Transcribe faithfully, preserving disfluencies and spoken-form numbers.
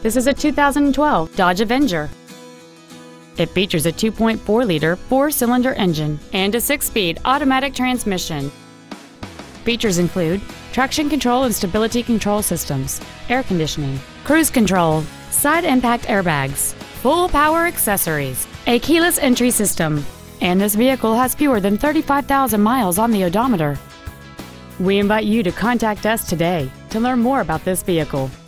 This is a two thousand twelve Dodge Avenger. It features a two point four liter four-cylinder engine and a six-speed automatic transmission. Features include traction control and stability control systems, air conditioning, cruise control, side impact airbags, full power accessories, a keyless entry system, and this vehicle has fewer than thirty-five thousand miles on the odometer. We invite you to contact us today to learn more about this vehicle.